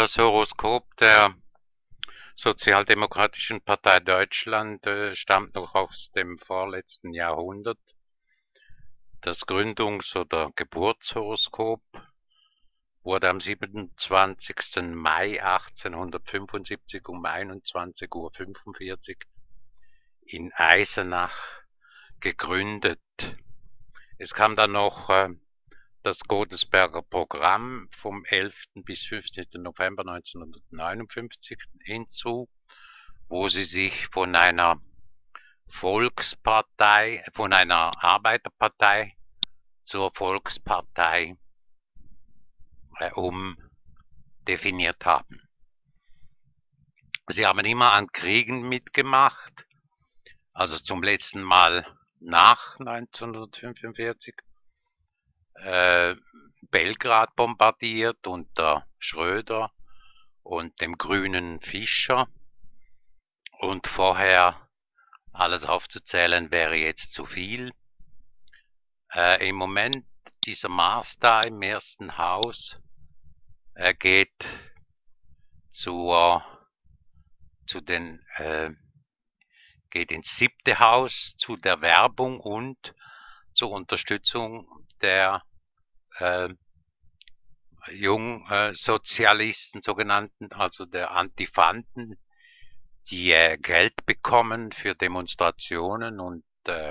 Das Horoskop der Sozialdemokratischen Partei Deutschland stammt noch aus dem vorletzten Jahrhundert. Das Gründungs- oder Geburtshoroskop wurde am 27. Mai 1875 um 21:45 Uhr in Eisenach gegründet. Es kam dann noch das Godesberger Programm vom 11. bis 15. November 1959 hinzu, wo sie sich von einer Volkspartei, von einer Arbeiterpartei zur Volkspartei umdefiniert haben. Sie haben immer an Kriegen mitgemacht, also zum letzten Mal nach 1945. Belgrad bombardiert unter Schröder und dem grünen Fischer, und vorher alles aufzuzählen wäre jetzt zu viel. Im Moment dieser Mars da im ersten Haus geht geht ins 7. Haus zu der Werbung und zur Unterstützung der Jungsozialisten, sogenannten, also der Antifanten, die Geld bekommen für Demonstrationen und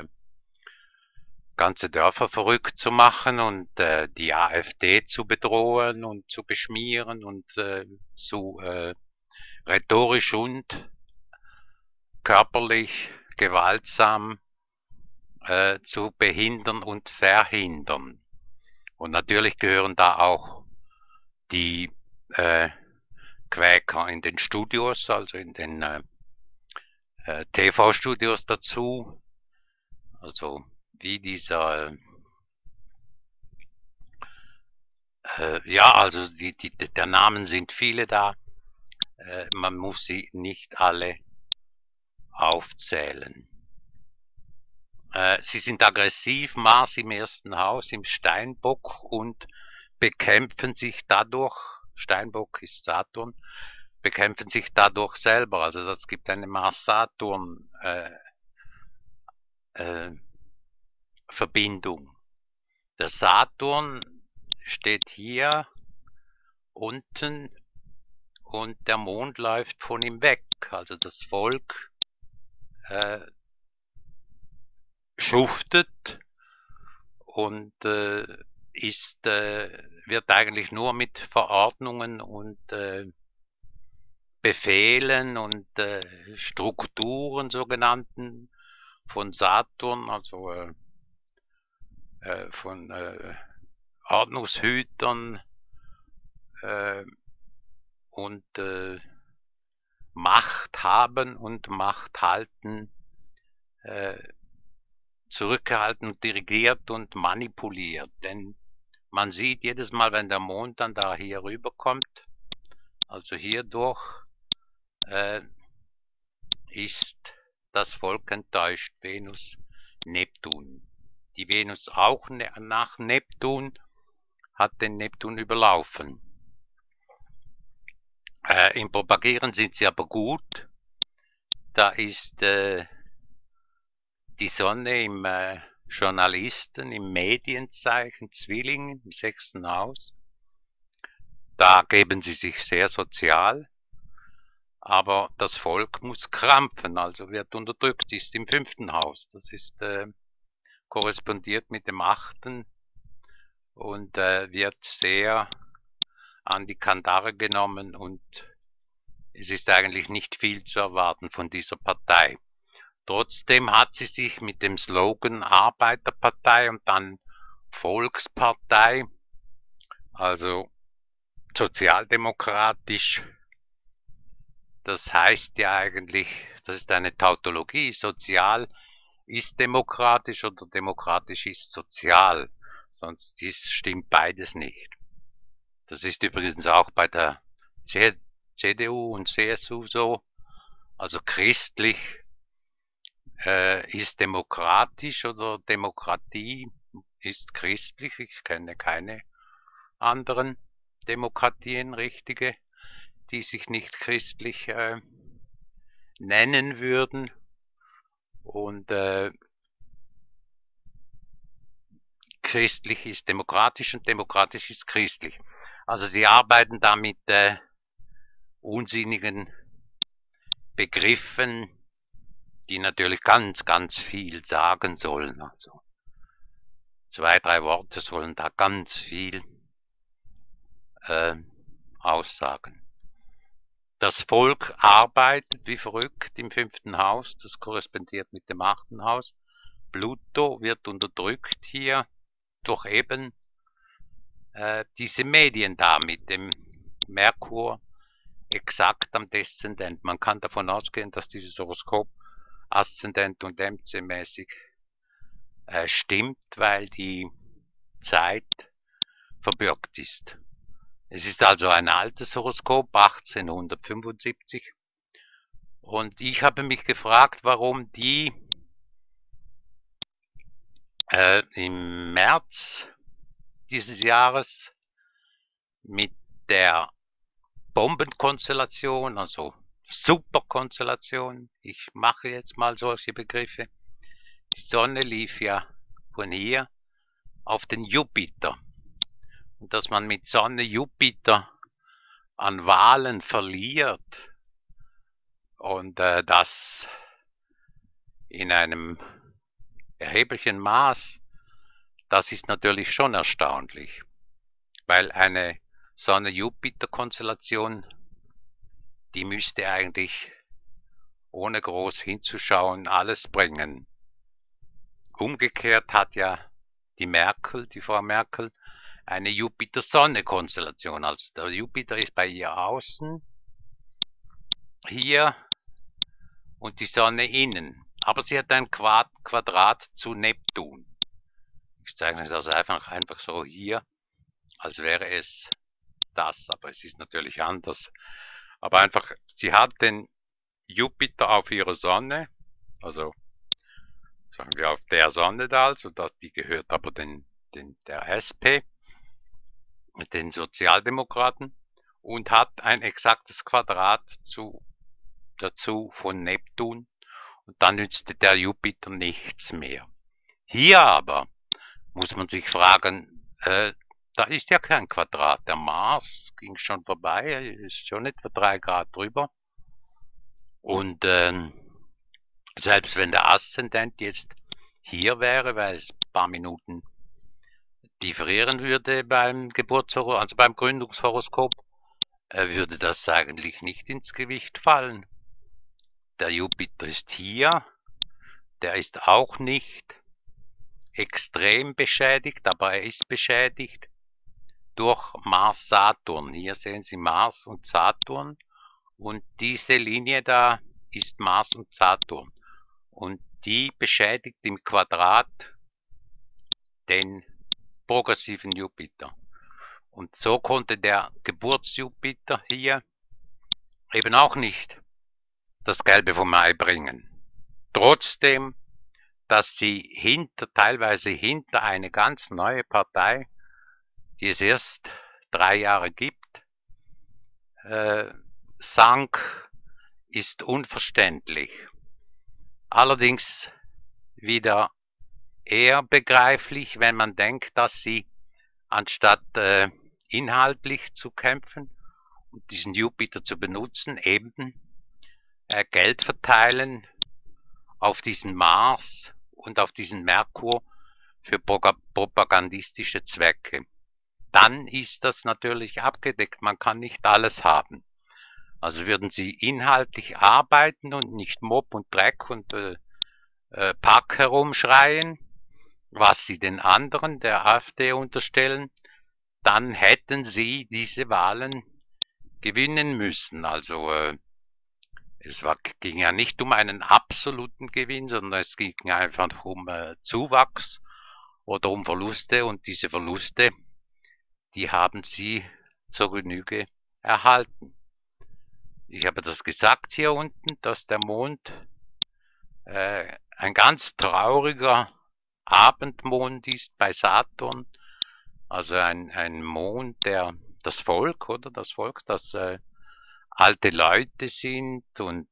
ganze Dörfer verrückt zu machen und die AfD zu bedrohen und zu beschmieren und zu rhetorisch und körperlich gewaltsam zu behindern und verhindern. Und natürlich gehören da auch die Quäker in den Studios, also in den TV-Studios dazu, also wie dieser, ja, also der Namen sind viele da, man muss sie nicht alle aufzählen. Sie sind aggressiv, Mars im ersten Haus, im Steinbock, und bekämpfen sich dadurch, Steinbock ist Saturn, bekämpfen sich dadurch selber. Also es gibt eine Mars-Saturn-Verbindung. Der Saturn steht hier unten und der Mond läuft von ihm weg. Also das Volk schuftet und wird eigentlich nur mit Verordnungen und Befehlen und Strukturen, sogenannten, von Saturn, also von Ordnungshütern und Macht haben und Macht halten, zurückgehalten und dirigiert und manipuliert. Denn man sieht jedes Mal, wenn der Mond dann da hier rüberkommt, also hierdurch, ist das Volk enttäuscht. Venus, Neptun. Die Venus auch nach Neptun hat den Neptun überlaufen. Im Propagieren sind sie aber gut. Da ist die Sonne im Journalisten, im Medienzeichen Zwilling, im 6. Haus. Da geben sie sich sehr sozial, aber das Volk muss krampfen, also wird unterdrückt, ist im 5. Haus. Das ist korrespondiert mit dem 8. und wird sehr an die Kandare genommen, und es ist eigentlich nicht viel zu erwarten von dieser Partei. Trotzdem hat sie sich mit dem Slogan Arbeiterpartei und dann Volkspartei, also sozialdemokratisch, das heißt ja eigentlich, das ist eine Tautologie, sozial ist demokratisch oder demokratisch ist sozial, sonst stimmt beides nicht. Das ist übrigens auch bei der CDU und CSU so, also christlich ist demokratisch oder Demokratie ist christlich. Ich kenne keine anderen Demokratien, richtige. die sich nicht christlich nennen würden. Und christlich ist demokratisch und demokratisch ist christlich. Also sie arbeiten da mit unsinnigen Begriffen, die natürlich ganz, ganz viel sagen sollen. Also 2, 3 Worte sollen da ganz viel aussagen. Das Volk arbeitet wie verrückt im 5. Haus, das korrespondiert mit dem 8. Haus. Pluto wird unterdrückt hier durch eben diese Medien da mit dem Merkur exakt am Deszendent. Man kann davon ausgehen, dass dieses Horoskop Aszendent und MC-mäßig stimmt, weil die Zeit verbürgt ist. Es ist also ein altes Horoskop, 1875. Und ich habe mich gefragt, warum die im März dieses Jahres mit der Bombenkonstellation, also Superkonstellation, ich mache jetzt mal solche Begriffe, die Sonne lief ja von hier auf den Jupiter. Und dass man mit Sonne Jupiter an Wahlen verliert und das in einem erheblichen Maß, das ist natürlich schon erstaunlich, weil eine Sonne-Jupiter-Konstellation, die müsste eigentlich ohne groß hinzuschauen alles bringen. Umgekehrt hat ja die Frau Merkel, eine Jupiter-Sonne-Konstellation. Also der Jupiter ist bei ihr außen, hier, und die Sonne innen. Aber sie hat ein Quadrat zu Neptun. Ich zeichne das einfach so hier, als wäre es das, aber es ist natürlich anders. Aber einfach, sie hat den Jupiter auf ihrer Sonne, also sagen wir auf der Sonne da, also die gehört aber der SP, mit den Sozialdemokraten, und hat ein exaktes Quadrat dazu von Neptun, und dann nützte der Jupiter nichts mehr. Hier aber muss man sich fragen, da ist ja kein Quadrat, der Mars ging schon vorbei, ist schon etwa 3 Grad drüber, und selbst wenn der Aszendent jetzt hier wäre, weil es ein paar Minuten differieren würde beim Geburtshoroskop, also beim Gründungshoroskop, würde das eigentlich nicht ins Gewicht fallen. Der Jupiter ist hier, der ist auch nicht extrem beschädigt, aber er ist beschädigt durch Mars-Saturn. Hier sehen Sie Mars und Saturn, und diese Linie da ist Mars und Saturn, und die beschädigt im Quadrat den progressiven Jupiter. Und so konnte der Geburtsjupiter hier eben auch nicht das Gelbe vom Ei bringen. Trotzdem, dass sie teilweise hinter eine ganz neue Partei, die es erst 3 Jahre gibt, sank, ist unverständlich. Allerdings wieder eher begreiflich, wenn man denkt, dass sie anstatt inhaltlich zu kämpfen und diesen Jupiter zu benutzen, eben Geld verteilen auf diesen Mars und auf diesen Merkur für propagandistische Zwecke. Dann ist das natürlich abgedeckt, man kann nicht alles haben. Also würden sie inhaltlich arbeiten und nicht Mob und Dreck und Pack herumschreien, was sie den anderen, der AfD, unterstellen, dann hätten sie diese Wahlen gewinnen müssen. Also ging ja nicht um einen absoluten Gewinn, sondern es ging einfach um Zuwachs oder um Verluste, und diese Verluste, die haben sie zur Genüge erhalten. Ich habe das gesagt hier unten, dass der Mond ein ganz trauriger Abendmond ist bei Saturn, also ein Mond, der das Volk, das alte Leute sind und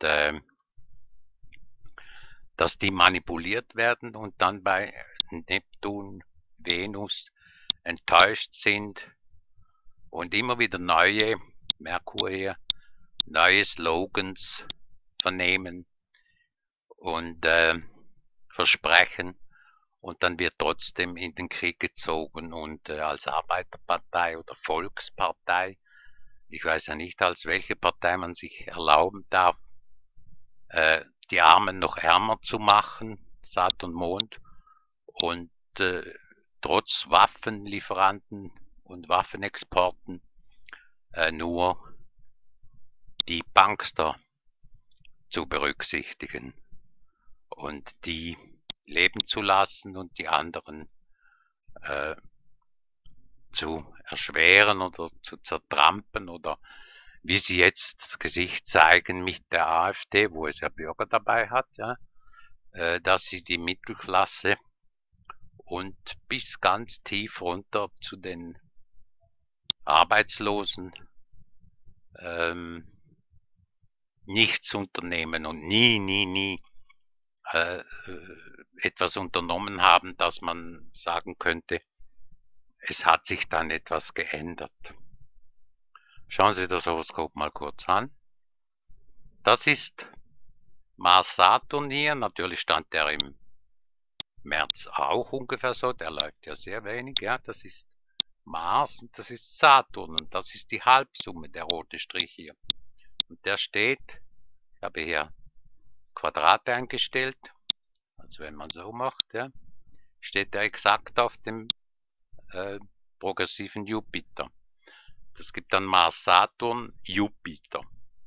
dass die manipuliert werden und dann bei Neptun, Venus enttäuscht sind und immer wieder neue, Merkur hier, neue Slogans vernehmen und versprechen und dann wird trotzdem in den Krieg gezogen und als Arbeiterpartei oder Volkspartei, ich weiß ja nicht, als welche Partei man sich erlauben darf, die Armen noch ärmer zu machen, Saat und Mond, und trotz Waffenlieferanten und Waffenexporten nur die Bankster zu berücksichtigen und die leben zu lassen und die anderen zu erschweren oder zu zertrampen oder wie sie jetzt das Gesicht zeigen mit der AfD, wo es ja Bürger dabei hat, ja, dass sie die Mittelklasse und bis ganz tief runter zu den Arbeitslosen nichts unternehmen und nie etwas unternommen haben, dass man sagen könnte, es hat sich dann etwas geändert. Schauen Sie das Horoskop mal kurz an. Das ist Mars-Saturn hier. Natürlich stand der im März auch ungefähr so. Der läuft ja sehr wenig. Ja, das ist Mars und das ist Saturn. Und das ist die Halbsumme, der rote Strich hier. Und der steht, ich habe hier Quadrate eingestellt. Also wenn man so macht, ja, steht der exakt auf dem progressiven Jupiter. Das gibt dann Mars, Saturn, Jupiter.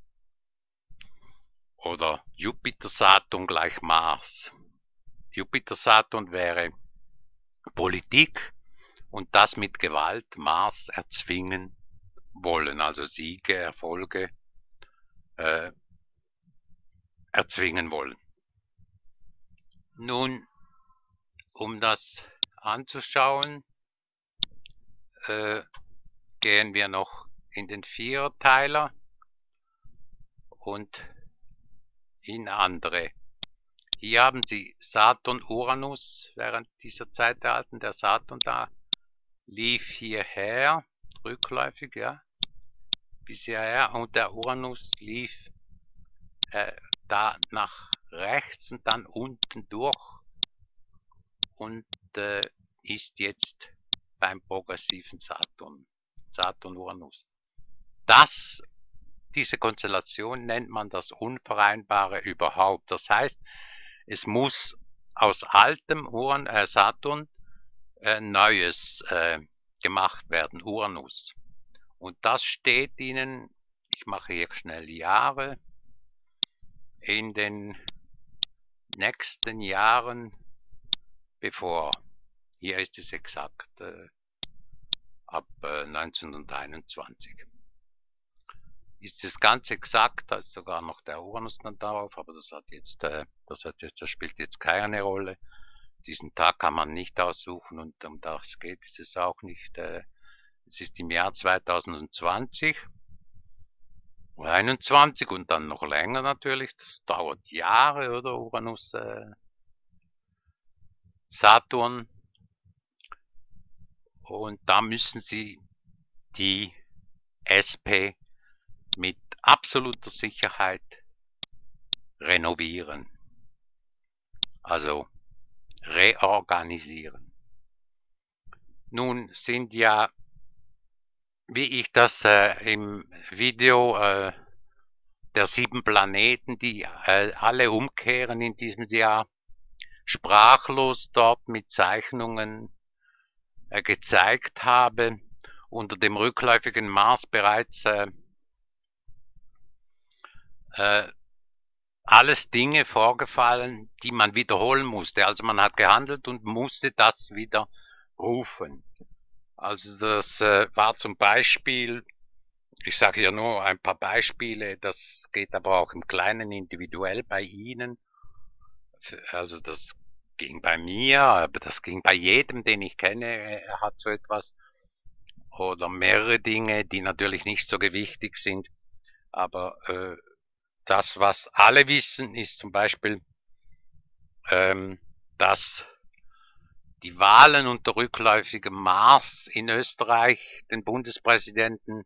Oder Jupiter, Saturn gleich Mars. Jupiter, Saturn wäre Politik und das mit Gewalt Mars erzwingen wollen. Also Siege, Erfolge erzwingen wollen. Nun, um das anzuschauen, gehen wir noch in den Viererteiler und in andere. Hier haben Sie Saturn, Uranus während dieser Zeit erhalten. Der Saturn da lief hierher, rückläufig, ja, bis hierher, und der Uranus lief da nach rechts und dann unten durch und ist jetzt beim progressiven Saturn, Saturn-Uranus. Diese Konstellation nennt man das Unvereinbare überhaupt. Das heißt, es muss aus altem Saturn Neues gemacht werden, Uranus. Und das steht Ihnen, ich mache hier schnell Jahre, in den nächsten Jahren bevor. Hier ist es exakt ab 1921. Ist es ganz exakt, da ist sogar noch der Uranus dann darauf, aber das spielt jetzt keine Rolle. Diesen Tag kann man nicht aussuchen und um das geht es auch nicht. Es ist im Jahr 2020, 21 und dann noch länger natürlich. Das dauert Jahre, oder Uranus, Saturn. Und da müssen Sie die SP mit absoluter Sicherheit renovieren. Also reorganisieren. Nun sind ja, wie ich das im Video der 7 Planeten, die alle umkehren in diesem Jahr, sprachlos dort mit Zeichnungen gezeigt habe, unter dem rückläufigen Mars bereits alles Dinge vorgefallen, die man wiederholen musste. Also man hat gehandelt und musste das wieder rufen. Also das war zum Beispiel, ich sage ja nur ein paar Beispiele, das geht aber auch im Kleinen individuell bei Ihnen. Also das ging bei mir, aber das ging bei jedem, den ich kenne, er hat so etwas. Oder mehrere Dinge, die natürlich nicht so gewichtig sind. Aber das, was alle wissen, ist zum Beispiel, dass die Wahlen unter rückläufigem Maß in Österreich den Bundespräsidenten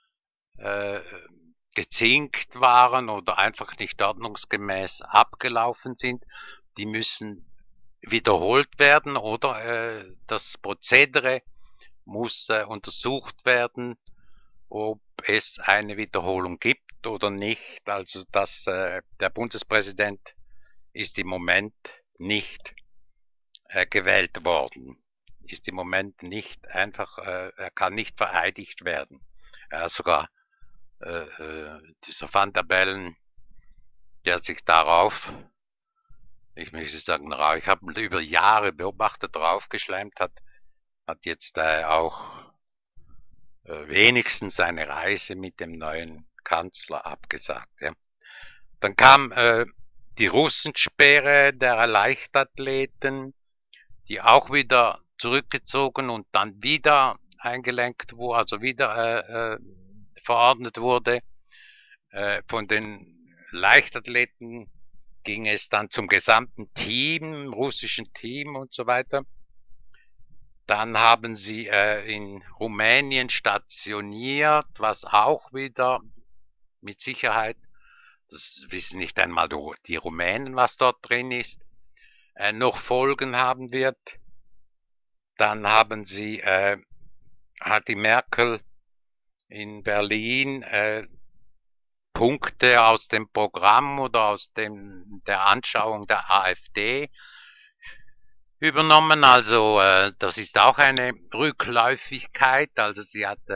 gezinkt waren oder einfach nicht ordnungsgemäß abgelaufen sind. Die müssen wiederholt werden oder das Prozedere muss untersucht werden, ob es eine Wiederholung gibt oder nicht. Also der Bundespräsident ist im Moment nicht gewählt worden. Ist im Moment nicht einfach, er kann nicht vereidigt werden. Sogar dieser Van der Bellen, der sich darauf, ich möchte sagen, ich habe über Jahre beobachtet, draufgeschleimt hat jetzt auch wenigstens eine Reise mit dem neuen Kanzler abgesagt. Ja. Dann kam die Russensperre der Leichtathleten, die auch wieder zurückgezogen und dann wieder eingelenkt wurde, also wieder verordnet wurde. Von den Leichtathleten ging es dann zum gesamten Team, russischen Team und so weiter. Dann haben sie in Rumänien stationiert, was auch wieder mit Sicherheit, das wissen nicht einmal die Rumänen, was dort drin ist, noch Folgen haben wird. Dann haben sie, hat die Merkel in Berlin Punkte aus dem Programm oder aus der Anschauung der AfD übernommen. Also das ist auch eine Rückläufigkeit. Also sie hat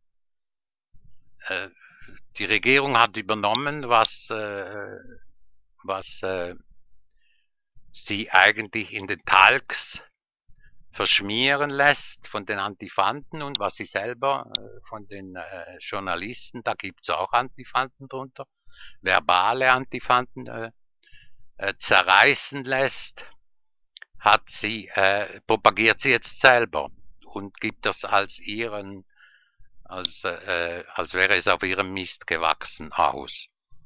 die Regierung hat übernommen, was sie eigentlich in den Talks verschmieren lässt von den Antifanten und was sie selber von den Journalisten, da gibt es auch Antifanten drunter, verbale Antifanten zerreißen lässt, propagiert sie jetzt selber und gibt das als ihren, als wäre es auf ihrem Mist gewachsen aus.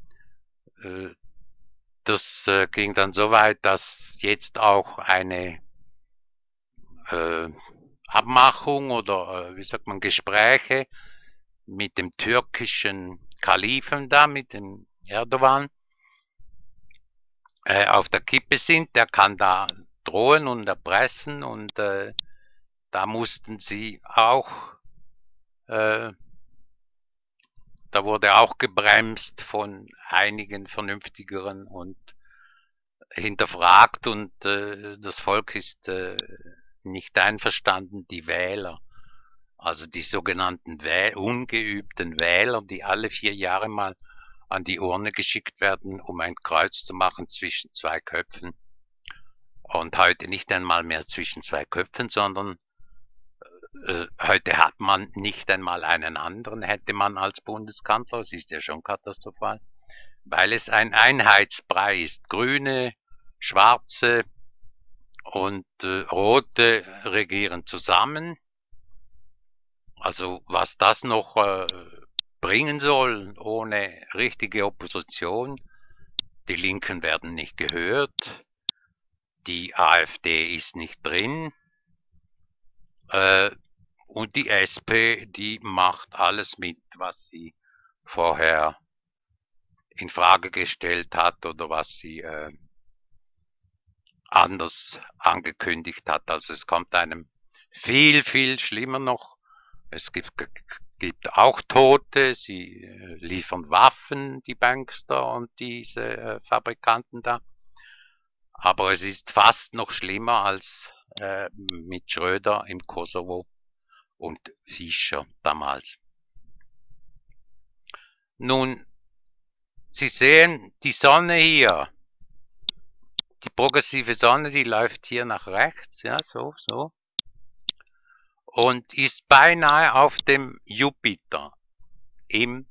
Das ging dann so weit, dass jetzt auch eine Abmachung oder wie sagt man, Gespräche mit dem türkischen Kalifen da, mit dem Erdogan, auf der Kippe sind. Der kann da drohen und erpressen und da mussten sie auch, da wurde auch gebremst von einigen vernünftigeren und hinterfragt und das Volk ist nicht einverstanden, die Wähler, also die sogenannten ungeübten Wähler, die alle 4 Jahre mal an die Urne geschickt werden, um ein Kreuz zu machen zwischen 2 Köpfen. Und heute nicht einmal mehr zwischen 2 Köpfen, sondern heute hat man nicht einmal einen anderen, hätte man als Bundeskanzler, das ist ja schon katastrophal, weil es ein Einheitsbrei ist. Grüne, Schwarze und Rote regieren zusammen. Also was das noch bringen soll ohne richtige Opposition, die Linken werden nicht gehört, die AfD ist nicht drin und die SP, die macht alles mit, was sie vorher in Frage gestellt hat oder was sie anders angekündigt hat. Also es kommt einem viel, viel schlimmer noch. Es gibt auch Tote, sie liefern Waffen, die Bankster und diese Fabrikanten da. Aber es ist fast noch schlimmer als mit Schröder im Kosovo und Fischer damals. Nun, Sie sehen die Sonne hier. Die progressive Sonne, die läuft hier nach rechts, ja, so. Und ist beinahe auf dem Jupiter im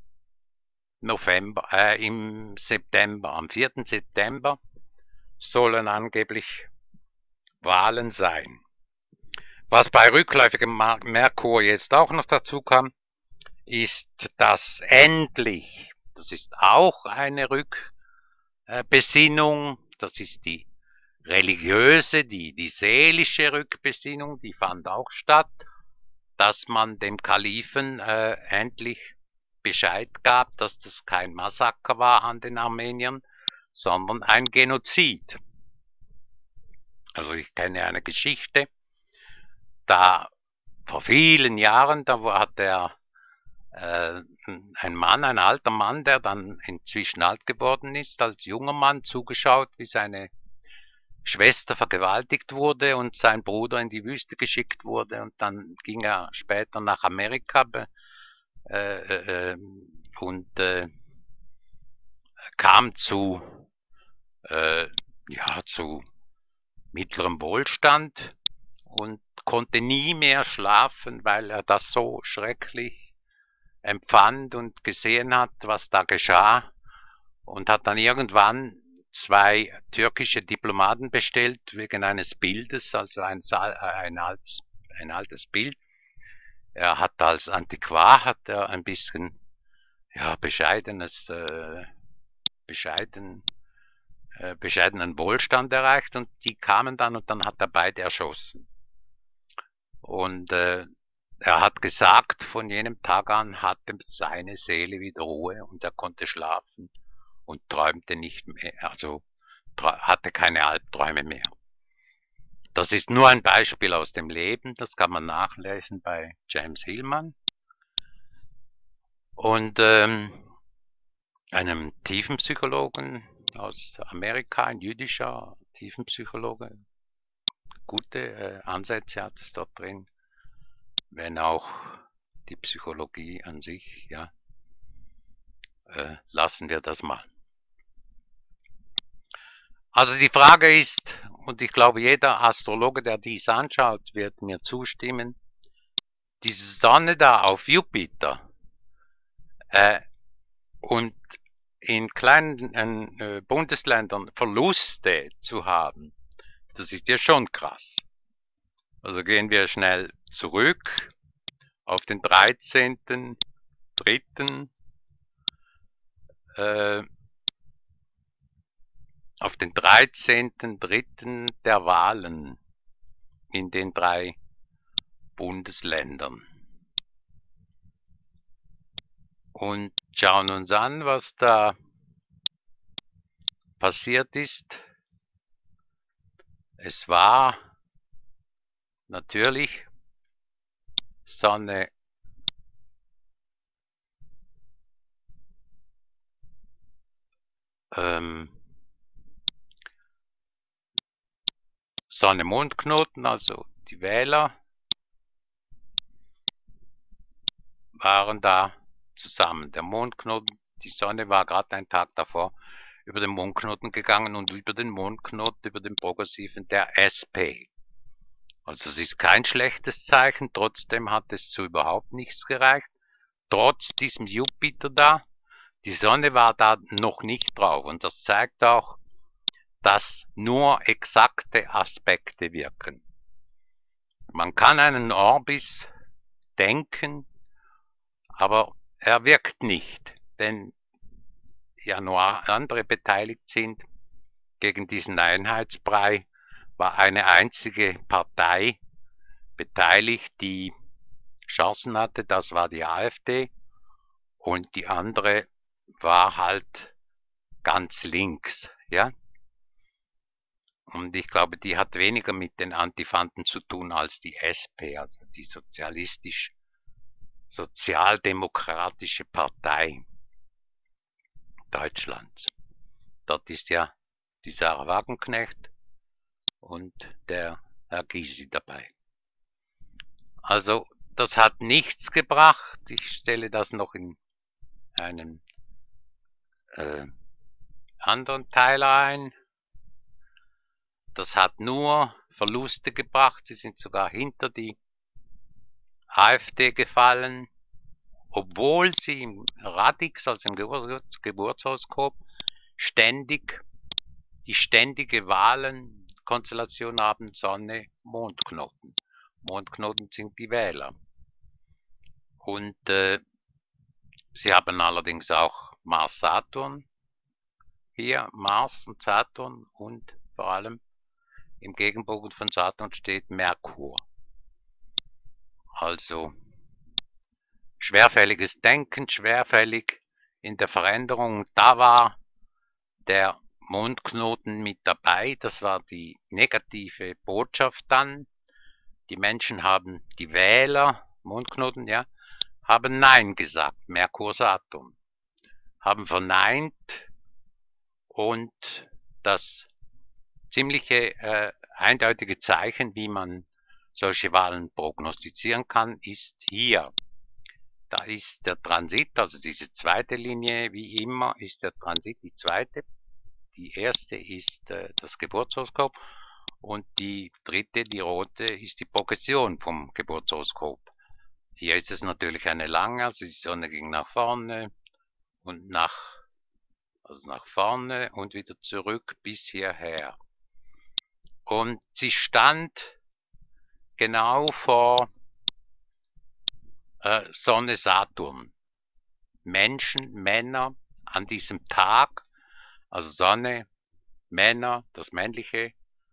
September. Am 4. September sollen angeblich Wahlen sein. Was bei rückläufigem Merkur jetzt auch noch dazu kam, ist, dass endlich Das ist auch eine Rückbesinnung, das ist die religiöse, die seelische Rückbesinnung, die fand auch statt, dass man dem Kalifen endlich Bescheid gab, dass das kein Massaker war an den Armeniern, sondern ein Genozid. Also ich kenne eine Geschichte, da vor vielen Jahren, da hat ein alter Mann, der dann inzwischen alt geworden ist, als junger Mann zugeschaut, wie seine Schwester vergewaltigt wurde und sein Bruder in die Wüste geschickt wurde, und dann ging er später nach Amerika und kam zu mittlerem Wohlstand und konnte nie mehr schlafen, weil er das so schrecklich empfand und gesehen hat, was da geschah, und hat dann irgendwann 2 türkische Diplomaten bestellt wegen eines Bildes, also ein altes Bild. Er hat als Antiquar ein bisschen bescheidenen Wohlstand erreicht, und die kamen dann, und dann hat er beide erschossen. Und er hat gesagt, von jenem Tag an hatte seine Seele wieder Ruhe und er konnte schlafen und träumte nicht mehr, also hatte keine Albträume mehr. Das ist nur ein Beispiel aus dem Leben, das kann man nachlesen bei James Hillman. Und einem Tiefenpsychologen aus Amerika, ein jüdischer Tiefenpsychologe. Gute Ansätze hat es dort drin, wenn auch die Psychologie an sich, ja, lassen wir das mal. Also die Frage ist, und ich glaube jeder Astrologe, der dies anschaut, wird mir zustimmen, diese Sonne da auf Jupiter und in kleinen Bundesländern Verluste zu haben, das ist ja schon krass. Also gehen wir schnell zurück auf den 13.3. Auf den 13.3. der Wahlen in den 3 Bundesländern. Und schauen uns an, was da passiert ist. Es war natürlich Sonne Sonne-Mondknoten, also die Wähler waren da zusammen. Der Mondknoten, die Sonne war gerade einen Tag davor über den Mondknoten gegangen und über den Mondknoten, über den progressiven der SP. Also es ist kein schlechtes Zeichen, trotzdem hat es zu überhaupt nichts gereicht. Trotz diesem Jupiter da, die Sonne war da noch nicht drauf, und das zeigt auch, dass nur exakte Aspekte wirken. Man kann einen Orbis denken, aber er wirkt nicht, denn ja nur andere beteiligt sind. Gegen diesen Einheitsbrei war eine einzige Partei beteiligt, die Chancen hatte, das war die AfD, und die andere war halt ganz links, ja. Und ich glaube, die hat weniger mit den Antifanten zu tun als die SP, also die sozialdemokratische Partei Deutschlands. Dort ist ja die Sarah Wagenknecht und der Herr Gysi dabei. Also das hat nichts gebracht. Ich stelle das noch in einen anderen Teil ein. Das hat nur Verluste gebracht. Sie sind sogar hinter die AfD gefallen, obwohl sie im Radix, also im Geburtshoroskop, die ständige Wahlenkonstellation haben, Sonne, Mondknoten. Mondknoten sind die Wähler. Und sie haben allerdings auch Mars-Saturn. Hier Mars und Saturn und vor allem im Gegenbogen von Saturn steht Merkur. Also schwerfälliges Denken, schwerfällig in der Veränderung. Da war der Mondknoten mit dabei, das war die negative Botschaft dann. Die Menschen haben, die Wähler, Mondknoten, ja, haben Nein gesagt, Merkur-Saturn, haben verneint und das ziemliche eindeutige Zeichen, wie man solche Wahlen prognostizieren kann, ist hier. Da ist der Transit, also diese zweite Linie, wie immer, ist der Transit die zweite. Die erste ist das Geburtshoroskop und die dritte, die rote, ist die Progression vom Geburtshoroskop. Hier ist es natürlich eine lange, also die Sonne ging nach vorne und nach vorne und wieder zurück bis hierher. Und sie stand genau vor Sonne Saturn. Menschen, Männer an diesem Tag, also Sonne, Männer, das Männliche,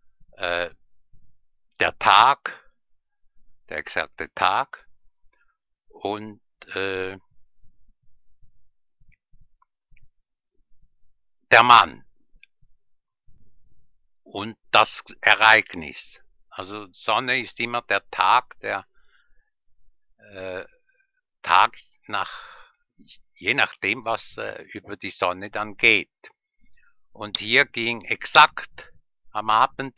der Tag, der exakte Tag und der Mann und das Ereignis. Also Sonne ist immer der Tag, der Tag je nachdem, was über die Sonne dann geht. Und hier ging exakt am Abend,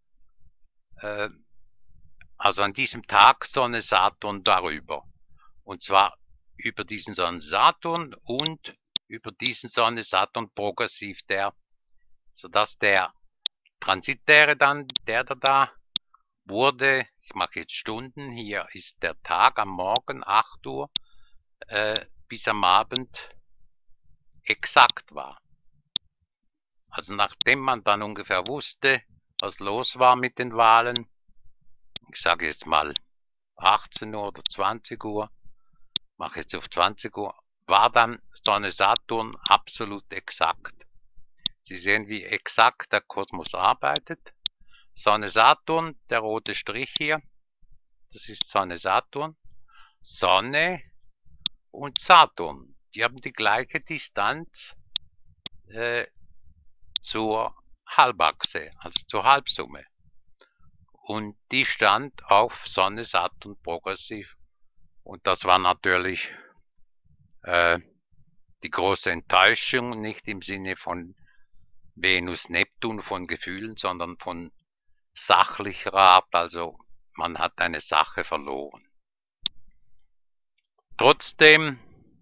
also an diesem Tag, Sonne Saturn darüber. Und zwar über diesen Sonne Saturn und über diesen Sonne Saturn progressiv, sodass der transitäre dann, der da wurde, ich mache jetzt Stunden, hier ist der Tag am Morgen 8 Uhr bis am Abend exakt war. Also nachdem man dann ungefähr wusste, was los war mit den Wahlen, ich sage jetzt mal 18 Uhr oder 20 Uhr, mache jetzt auf 20 Uhr, war dann Sonne Saturn absolut exakt. Sie sehen, wie exakt der Kosmos arbeitet. Sonne Saturn, der rote Strich hier, das ist Sonne Saturn. Sonne und Saturn, die haben die gleiche Distanz zur Halbachse, also zur Halbsumme. Und die stand auf Sonne Saturn progressiv. Und das war natürlich die große Enttäuschung, nicht im Sinne von Venus, Neptun, von Gefühlen, sondern von sachlicher Art, also man hat eine Sache verloren. Trotzdem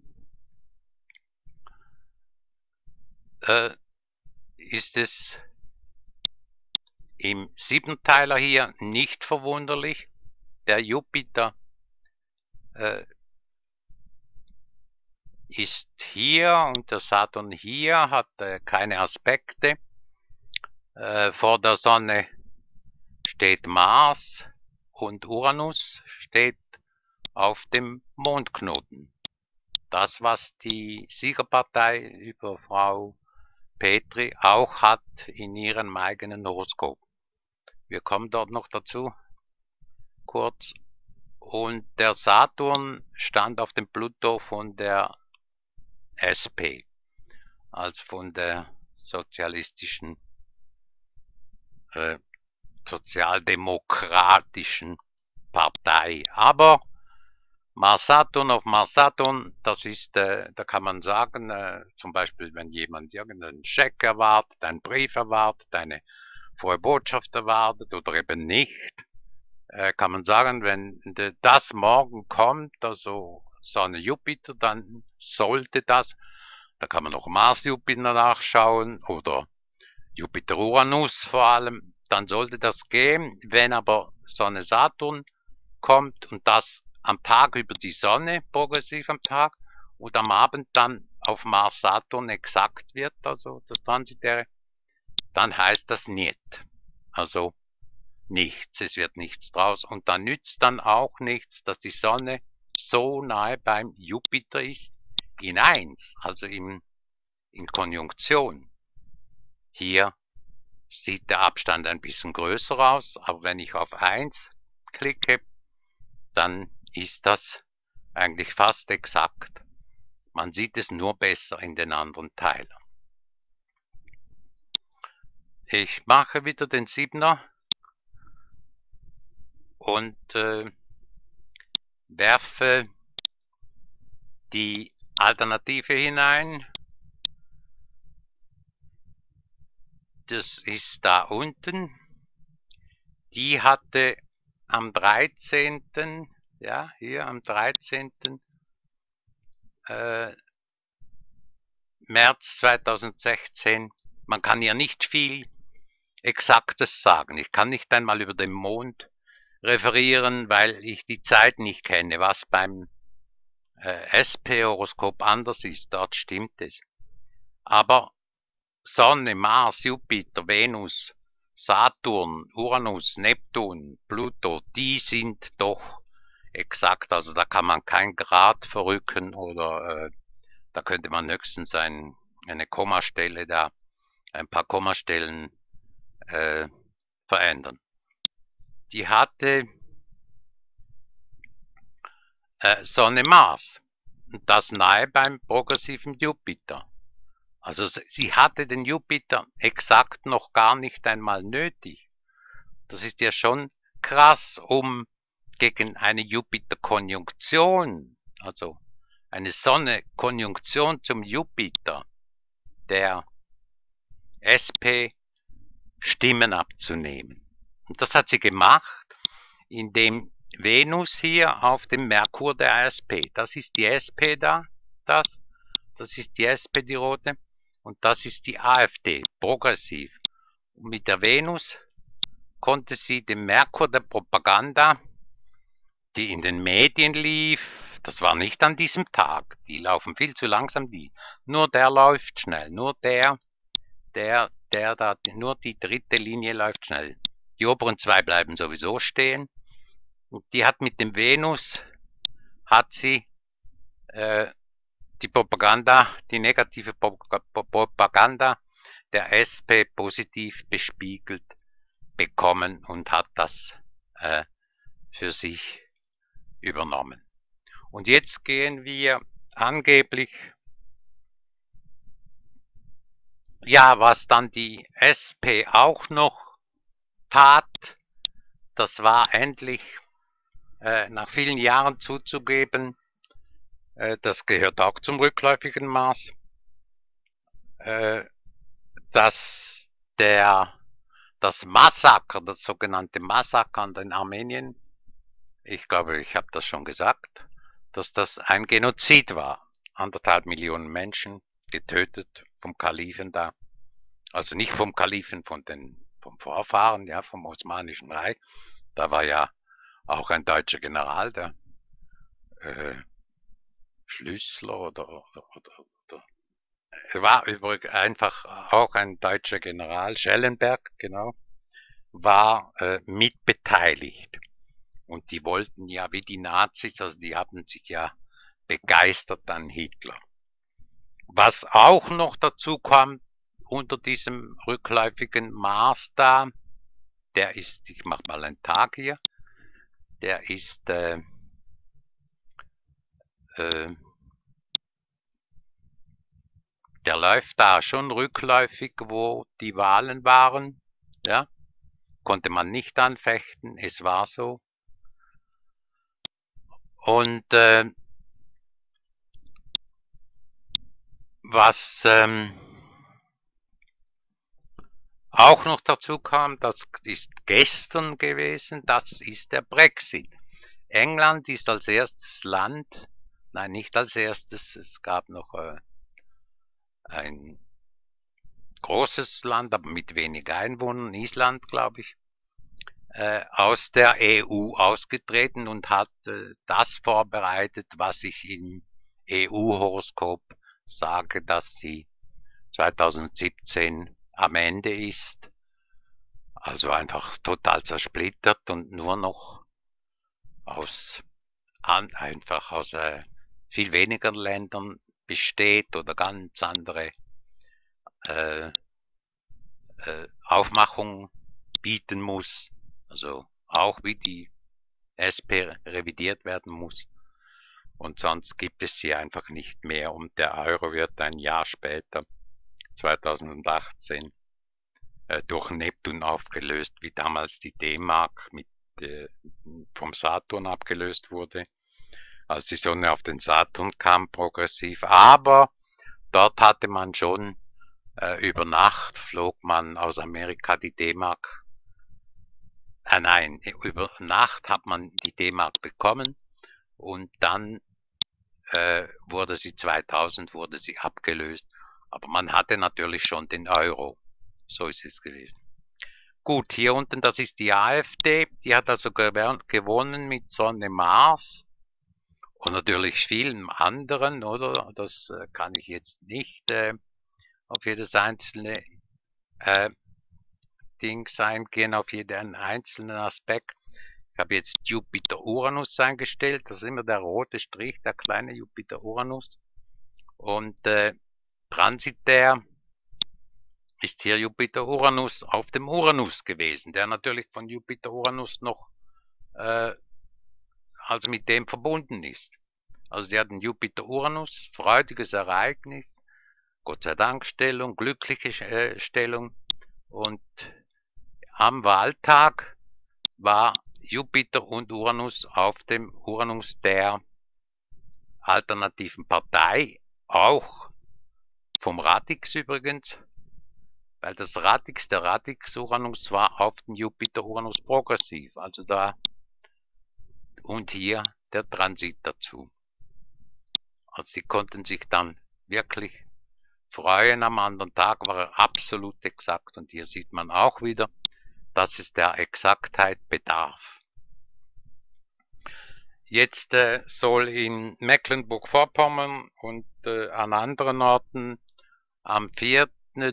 ist es im Siebenteiler hier nicht verwunderlich. Der Jupiter ist hier und der Saturn hier, hat keine Aspekte. Vor der Sonne steht Mars und Uranus steht auf dem Mondknoten. Das, was die Siegerpartei über Frau Petri auch hat in ihrem eigenen Horoskop. Wir kommen dort noch dazu, kurz. Und der Saturn stand auf dem Pluto von der SP, also von der sozialistischen, sozialdemokratischen Partei. Aber Mars-Saturn auf Mars-Saturn, das ist, da kann man sagen, zum Beispiel, wenn jemand irgendeinen Scheck erwartet, einen Brief erwartet, eine frohe Botschaft erwartet oder eben nicht, kann man sagen, wenn das morgen kommt, also Sonne Jupiter, dann sollte das, da kann man noch Mars-Jupiter nachschauen oder Jupiter-Uranus vor allem, dann sollte das gehen. Wenn aber Sonne Saturn kommt und das am Tag über die Sonne, progressiv am Tag, und am Abend dann auf Mars Saturn exakt wird, also das Transitäre, dann heißt das nicht. Also nichts, es wird nichts draus. Und dann nützt dann auch nichts, dass die Sonne so nahe beim Jupiter ist, in 1, also im in Konjunktion. Hier sieht der Abstand ein bisschen größer aus, aber wenn ich auf 1 klicke, dann ist das eigentlich fast exakt. Man sieht es nur besser in den anderen Teilen. Ich mache wieder den 7er und werfe die Alternative hinein. Das ist da unten. Die hatte am 13. Ja, hier am 13. März 2016. Man kann ja nicht viel Exaktes sagen. Ich kann nicht einmal über den Mond referieren, weil ich die Zeit nicht kenne, was beim SP-Horoskop anders ist. Dort stimmt es. Aber Sonne, Mars, Jupiter, Venus, Saturn, Uranus, Neptun, Pluto, die sind doch exakt. Also da kann man kein Grad verrücken oder da könnte man höchstens eine Kommastelle da, ein paar Kommastellen verändern. Die hatte Sonne, Mars und das nahe beim progressiven Jupiter. Also sie hatte den Jupiter exakt noch gar nicht einmal nötig. Das ist ja schon krass, um gegen eine Jupiter-Konjunktion, also eine Sonne-Konjunktion zum Jupiter, der SP Stimmen abzunehmen. Und das hat sie gemacht, indem Venus hier auf dem Merkur der SP, das ist die SP da, das ist die SP, die rote, und das ist die AfD, progressiv. Und mit der Venus konnte sie den Merkur der Propaganda, die in den Medien lief, das war nicht an diesem Tag, die laufen viel zu langsam, nur der läuft schnell, nur nur die dritte Linie läuft schnell. Die oberen zwei bleiben sowieso stehen. Und die hat mit dem Venus, hat sie die Propaganda, die negative Propaganda der SP positiv bespiegelt bekommen und hat das für sich übernommen. Und jetzt gehen wir angeblich, ja, was dann die SP auch noch tat, das war endlich nach vielen Jahren zuzugeben, das gehört auch zum rückläufigen Mars, dass das Massaker, das sogenannte Massaker an den Armenien, ich glaube, ich habe das schon gesagt, dass das ein Genozid war. 1,5 Millionen Menschen getötet vom Kalifen da. Also nicht vom Kalifen, vom Vorfahren, ja, vom Osmanischen Reich. Da war ja auch ein deutscher General, der Schlüssler oder war übrigens einfach auch ein deutscher General, Schellenberg, genau, war mitbeteiligt. Und die wollten ja wie die Nazis, also die haben sich ja begeistert an Hitler. Was auch noch dazu kam, unter diesem rückläufigen Mars da, der ist, ich mache mal einen Tag hier, der ist der läuft da schon rückläufig, wo die Wahlen waren, ja, konnte man nicht anfechten, es war so. Und was auch noch dazu kam, das ist gestern gewesen, das ist der Brexit. England ist als erstes Land, nein, nicht als erstes, es gab noch ein großes Land, aber mit wenig Einwohnern, Island, glaube ich, aus der EU ausgetreten und hat das vorbereitet, was ich im EU-Horoskop sage, dass sie 2017 am Ende ist. Also einfach total zersplittert und nur noch einfach aus viel weniger Ländern besteht oder ganz andere äh, Aufmachung bieten muss, also auch wie die SP revidiert werden muss. Und sonst gibt es sie einfach nicht mehr und der Euro wird ein Jahr später, 2018, durch Neptun aufgelöst, wie damals die D-Mark vom Saturn abgelöst wurde, als die Sonne auf den Saturn kam, progressiv. Aber dort hatte man schon, über Nacht flog man aus Amerika die D-Mark, nein, über Nacht hat man die D-Mark bekommen und dann wurde sie 2000 wurde sie abgelöst, aber man hatte natürlich schon den Euro. So ist es gewesen. Gut, hier unten, das ist die AfD, die hat also gewonnen mit Sonne Mars und natürlich vielen anderen, oder? Das kann ich jetzt nicht auf jedes einzelne Ding eingehen, auf jeden einzelnen Aspekt. Ich habe jetzt Jupiter-Uranus eingestellt, das ist immer der rote Strich, der kleine Jupiter-Uranus. Und transitär ist hier Jupiter-Uranus auf dem Uranus gewesen, der natürlich von Jupiter-Uranus noch also mit dem verbunden ist. Also sie hatten Jupiter-Uranus, freudiges Ereignis, Gott sei Dank Stellung, glückliche Stellung und am Wahltag war Jupiter und Uranus auf dem Uranus der alternativen Partei, auch vom Radix übrigens, weil das Radix, der Radix-Uranus war auf den Jupiter-Uranus progressiv, also da und hier der Transit dazu. Also sie konnten sich dann wirklich freuen, am anderen Tag war er absolut exakt und hier sieht man auch wieder, dass es der Exaktheit bedarf. Jetzt soll in Mecklenburg-Vorpommern und an anderen Orten am 4.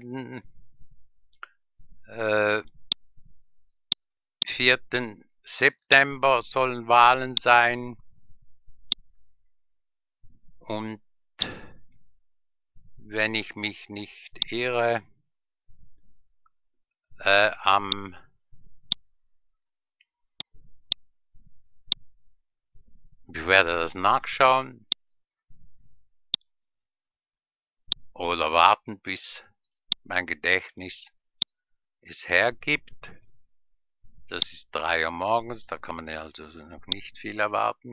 4. September sollen Wahlen sein und wenn ich mich nicht irre, ich werde das nachschauen oder warten, bis mein Gedächtnis es hergibt. Das ist 3 Uhr morgens, da kann man ja also noch nicht viel erwarten.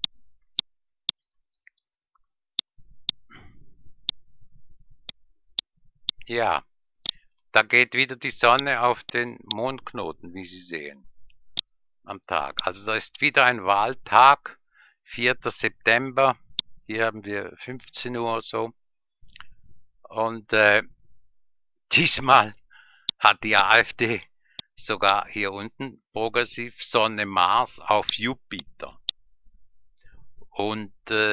Ja, da geht wieder die Sonne auf den Mondknoten, wie Sie sehen, am Tag. Also da ist wieder ein Wahltag, 4. September, hier haben wir 15 Uhr so. Und diesmal hat die AfD sogar hier unten progressiv Sonne Mars auf Jupiter. Und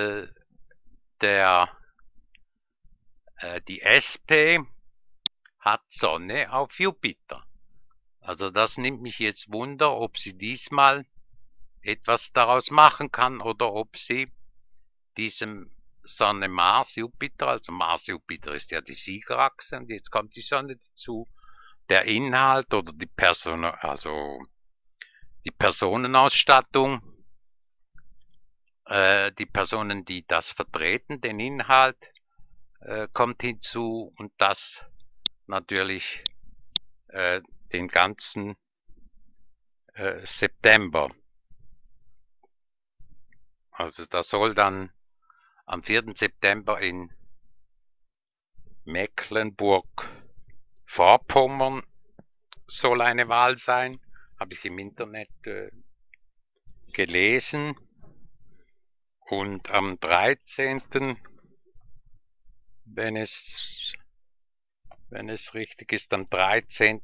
die SP hat Sonne auf Jupiter. Also das nimmt mich jetzt Wunder, ob sie diesmal etwas daraus machen kann oder ob sie diesem Sonne Mars Jupiter, also Mars Jupiter ist ja die Siegerachse und jetzt kommt die Sonne dazu, der Inhalt oder die Personenausstattung, die Personen, die das vertreten, den Inhalt kommt hinzu und das natürlich den ganzen September. Also da soll dann am 4. September in Mecklenburg-Vorpommern soll eine Wahl sein, habe ich im Internet gelesen. Und am 13., wenn es richtig ist, am 13.,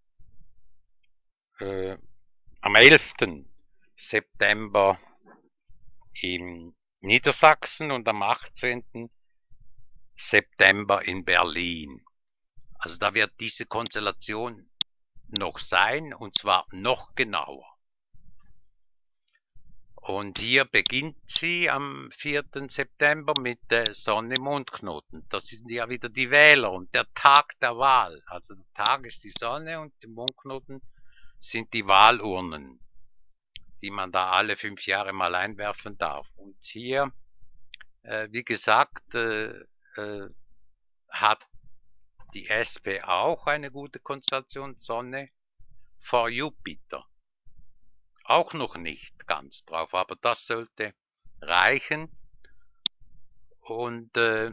am 11. September in Niedersachsen und am 18. September in Berlin. Also da wird diese Konstellation noch sein und zwar noch genauer. Und hier beginnt sie am 4. September mit der Sonne-Mondknoten. Das sind ja wieder die Wähler und der Tag der Wahl. Also der Tag ist die Sonne und die Mondknoten sind die Wahlurnen, die man da alle 5 Jahre mal einwerfen darf. Und hier, wie gesagt, hat die SP auch eine gute Konstellation Sonne vor Jupiter. Auch noch nicht ganz drauf, aber das sollte reichen. Und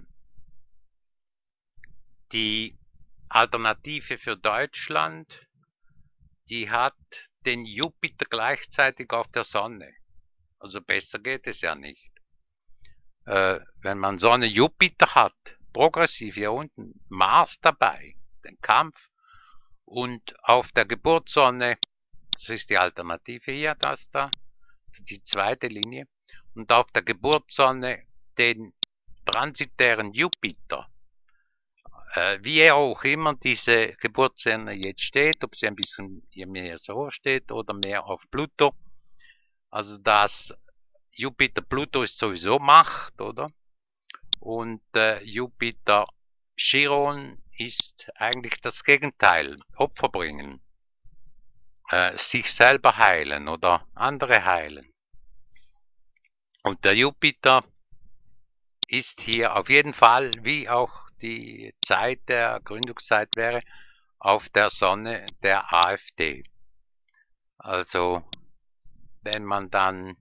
die Alternative für Deutschland, die hat den Jupiter gleichzeitig auf der Sonne. Also besser geht es ja nicht. Wenn man Sonne Jupiter hat, progressiv hier unten, Mars dabei, den Kampf, und auf der Geburtssonne, das ist die Alternative hier, das da, die zweite Linie, und auf der Geburtssonne den transitären Jupiter, wie auch immer diese Geburtssonne jetzt steht, ob sie ein bisschen hier mehr so steht oder mehr auf Pluto, also das Jupiter Pluto ist sowieso Macht, oder? Und Jupiter Chiron ist eigentlich das Gegenteil, Opfer bringen, sich selber heilen oder andere heilen. Und der Jupiter ist hier auf jeden Fall, wie auch die Zeit der Gründungszeit wäre, auf der Sonne der AfD. Also wenn man dann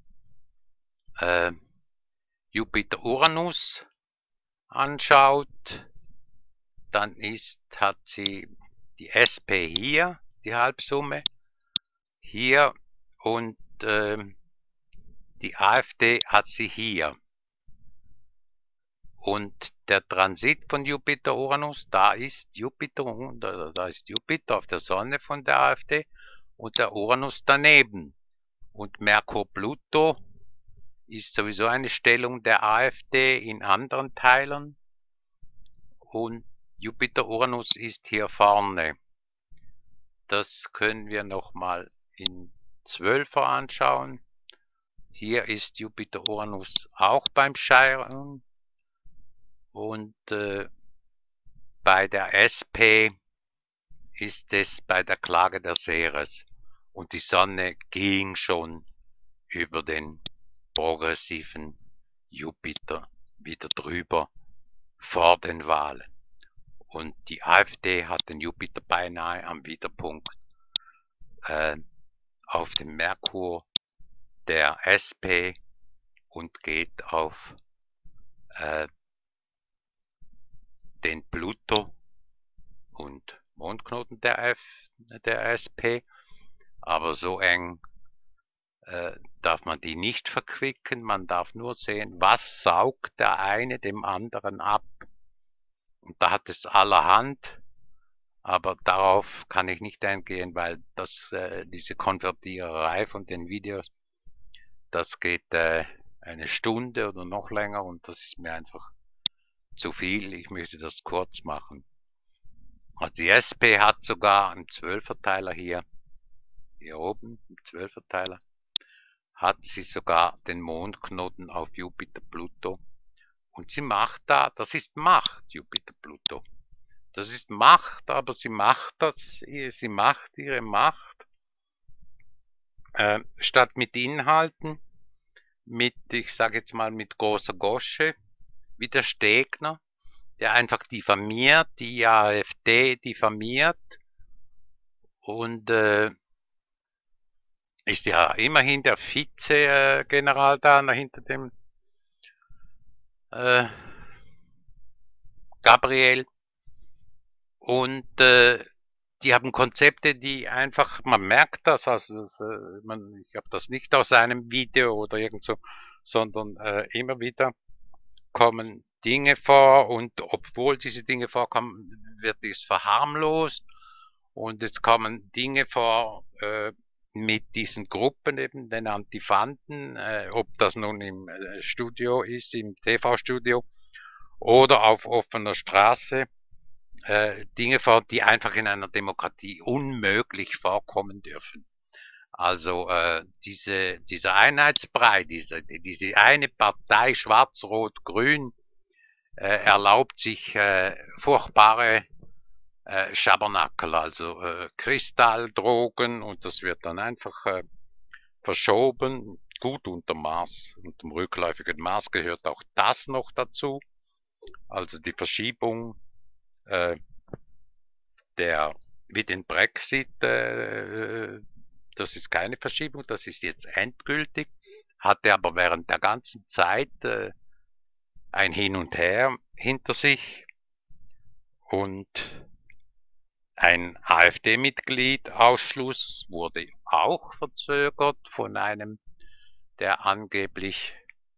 Jupiter-Uranus anschaut, dann hat sie die SP hier, die Halbsumme, hier, und die AfD hat sie hier. Und der Transit von Jupiter-Uranus, da ist Jupiter auf der Sonne von der AfD und der Uranus daneben. Und Merkur-Pluto ist sowieso eine Stellung der AfD in anderen Teilen. Und Jupiter-Uranus ist hier vorne. Das können wir nochmal in 12er anschauen. Hier ist Jupiter-Uranus auch beim Chiron. Und bei der SP ist es bei der Klage der Ceres. Und die Sonne ging schon über den progressiven Jupiter wieder drüber vor den Wahlen. Und die AfD hat den Jupiter beinahe am Widerpunkt auf dem Merkur der SP und geht auf den Pluto und Mondknoten der SP, aber so eng darf man die nicht verquicken, man darf nur sehen, was saugt der eine dem anderen ab. Und da hat es allerhand, aber darauf kann ich nicht eingehen, weil diese Konvertiererei von den Videos, das geht eine Stunde oder noch länger und das ist mir einfach zu viel. Ich möchte das kurz machen. Also die SP hat sogar im 12er-Teiler hier oben, im 12er-Teiler, hat sie sogar den Mondknoten auf Jupiter-Pluto. Und sie macht da, das ist Macht, Jupiter-Pluto. Das ist Macht, aber sie macht ihre Macht, statt mit Inhalten, ich sage jetzt mal mit großer Gosche, wie der Stegner, der einfach diffamiert, die AfD diffamiert und ist ja immerhin der Vize-General da hinter dem Gabriel. Und die haben Konzepte, die einfach, man merkt das, also ich habe das nicht aus einem Video oder irgend so, sondern immer wieder kommen Dinge vor und obwohl diese Dinge vorkommen, wird es verharmlost und es kommen Dinge vor mit diesen Gruppen, eben den Antifanten, ob das nun im Studio ist, im TV-Studio oder auf offener Straße, Dinge vor, die einfach in einer Demokratie unmöglich vorkommen dürfen. Also dieser Einheitsbrei, diese eine Partei Schwarz-Rot-Grün erlaubt sich furchtbare Schabernakel, also Kristalldrogen, und das wird dann einfach verschoben, gut unter Maß, unter dem rückläufigen Maß gehört auch das noch dazu, also die Verschiebung wie den Brexit, das ist keine Verschiebung, das ist jetzt endgültig, hatte aber während der ganzen Zeit ein Hin und Her hinter sich, und ein AfD-Mitglied Ausschluss wurde auch verzögert von einem, der angeblich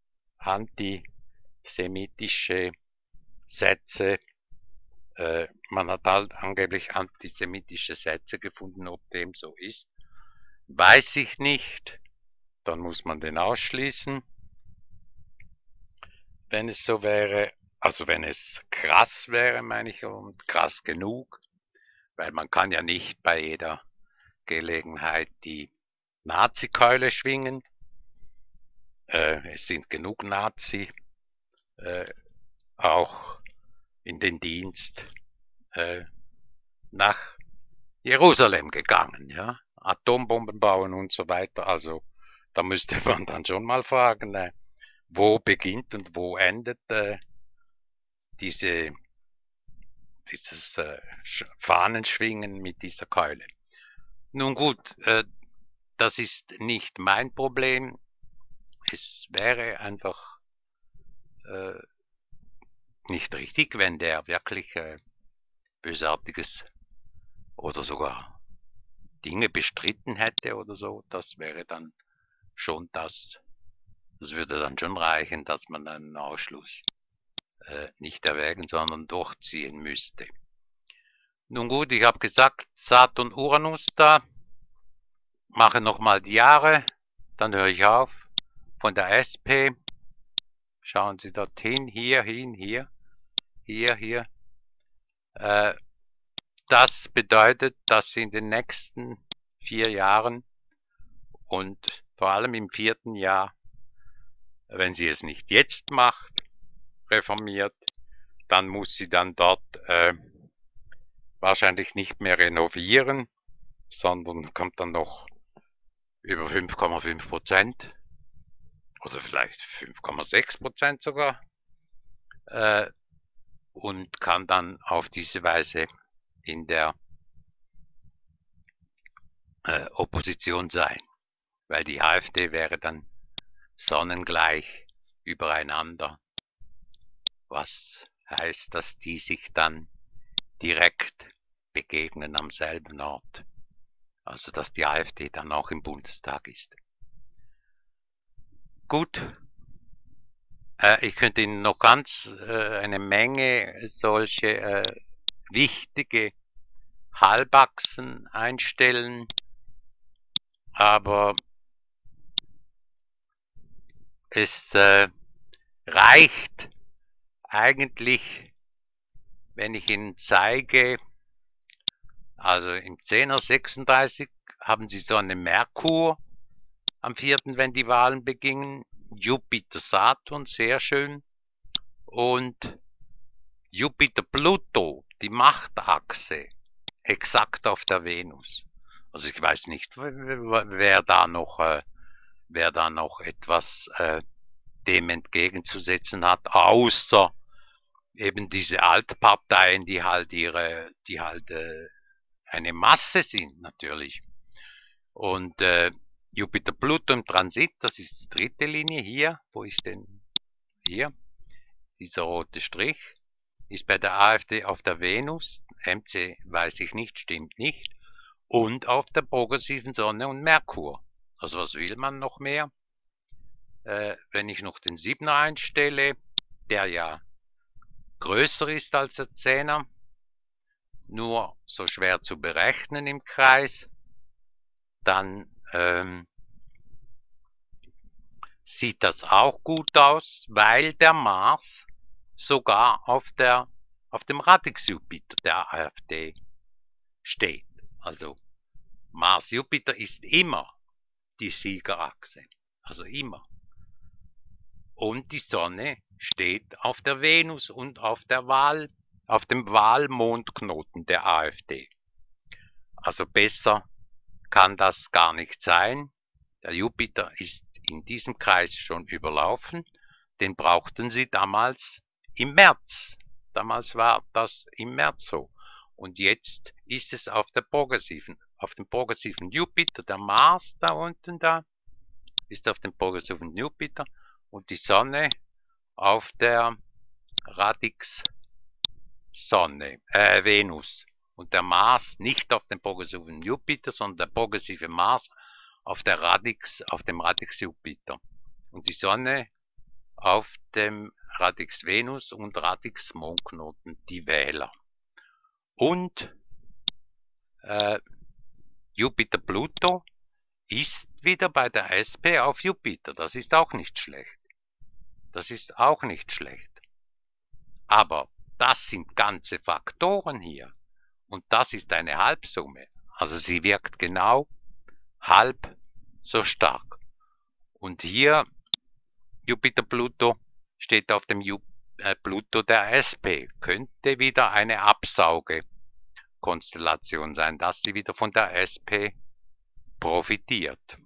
antisemitische Sätze, man hat halt angeblich antisemitische Sätze gefunden, ob dem so ist, weiß ich nicht, dann muss man den ausschließen, wenn es so wäre, also wenn es krass wäre, meine ich, und krass genug, weil man kann ja nicht bei jeder Gelegenheit die Nazi-Keule schwingen. Es sind genug Nazi auch in den Dienst nach Jerusalem gegangen, ja, Atombomben bauen und so weiter. Also da müsste man dann schon mal fragen, wo beginnt und wo endet dieses Fahnenschwingen mit dieser Keule. Nun gut, das ist nicht mein Problem. Es wäre einfach nicht richtig, wenn der wirklich Bösartiges oder sogar Dinge bestritten hätte oder so. Das wäre dann schon das würde dann schon reichen, dass man einen Ausschluss nicht erwägen, sondern durchziehen müsste. Nun gut, ich habe gesagt, Saturn, Uranus da, mache nochmal die Jahre, dann höre ich auf. Von der SP, schauen Sie dorthin, hier. Das bedeutet, dass Sie in den nächsten 4 Jahren und vor allem im 4. Jahr, wenn sie es nicht jetzt macht, reformiert, dann muss sie dann dort wahrscheinlich nicht mehr renovieren, sondern kommt dann noch über 5,5% oder vielleicht 5,6% sogar und kann dann auf diese Weise in der Opposition sein, weil die AfD wäre dann sonnengleich übereinander, was heißt, dass die sich dann direkt begegnen am selben Ort, also dass die AfD dann auch im Bundestag ist. Gut, ich könnte Ihnen noch ganz eine Menge solche wichtige Halbachsen einstellen, aber es reicht eigentlich, wenn ich Ihnen zeige, also im 10er 36 haben Sie Sonne Merkur am 4., wenn die Wahlen beginnen, Jupiter Saturn, sehr schön, und Jupiter Pluto, die Machtachse, exakt auf der Venus. Also ich weiß nicht, wer da noch etwas dem entgegenzusetzen hat, außer eben diese Altparteien, die halt eine Masse sind natürlich. Und Jupiter Pluto im Transit, das ist die 3. Linie hier. Wo ist denn hier? Dieser rote Strich ist bei der AfD auf der Venus, MC weiß ich nicht, stimmt nicht, und auf der progressiven Sonne und Merkur. Also was will man noch mehr? Wenn ich noch den 7er einstelle, der ja größer ist als der 10er, nur so schwer zu berechnen im Kreis, dann sieht das auch gut aus, weil der Mars sogar auf dem Radix-Jupiter der AfD steht. Also Mars-Jupiter ist immer die Siegerachse. Also immer. Und die Sonne steht auf der Venus und auf dem Wahlmondknoten der AfD. Also besser kann das gar nicht sein. Der Jupiter ist in diesem Kreis schon überlaufen. Den brauchten sie damals im März. Damals war das im März so. Und jetzt ist es auf dem progressiven Jupiter. Der Mars da unten da ist auf dem progressiven Jupiter und die Sonne auf der Radix Venus. Und der Mars nicht auf dem progressiven Jupiter, sondern der progressive Mars auf dem Radix Jupiter. Und die Sonne auf dem Radix Venus und Radix Mondknoten, die Wähler. Und Jupiter Pluto ist wieder bei der SP auf Jupiter. Das ist auch nicht schlecht. Das ist auch nicht schlecht. Aber das sind ganze Faktoren hier. Und das ist eine Halbsumme. Also sie wirkt genau halb so stark. Und hier Jupiter-Pluto steht auf dem Pluto der SP. Könnte wieder eine Absaugekonstellation sein, dass sie wieder von der SP profitiert.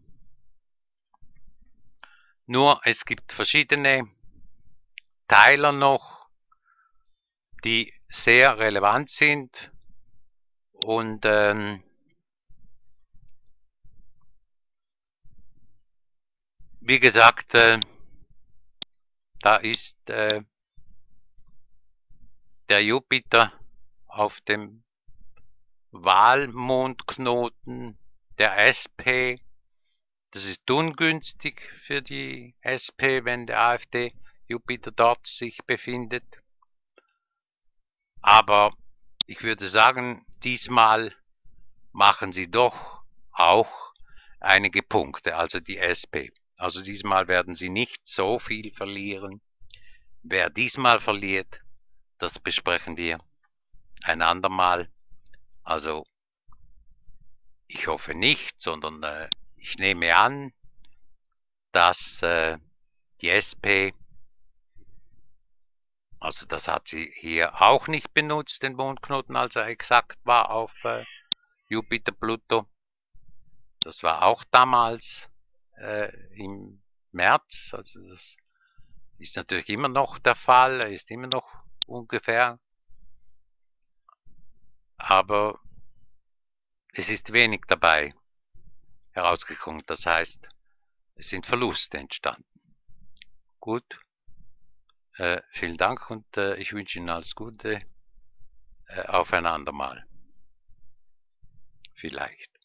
Nur es gibt verschiedene Teiler noch, die sehr relevant sind und wie gesagt, da ist der Jupiter auf dem Wahlmondknoten der SP. Das ist ungünstig für die SP, wenn der AfD Jupiter dort sich befindet. Aber ich würde sagen, diesmal machen sie doch auch einige Punkte, also die SP. Also diesmal werden sie nicht so viel verlieren. Wer diesmal verliert, das besprechen wir ein andermal. Also ich hoffe nicht, sondern ich nehme an, dass die SP, also das hat sie hier auch nicht benutzt, den Mondknoten, als er exakt war auf Jupiter Pluto. Das war auch damals im März, also das ist natürlich immer noch der Fall, er ist immer noch ungefähr, aber es ist wenig dabei herausgekommen, das heißt, es sind Verluste entstanden. Gut, vielen Dank und ich wünsche Ihnen alles Gute, auf ein andermal. Vielleicht.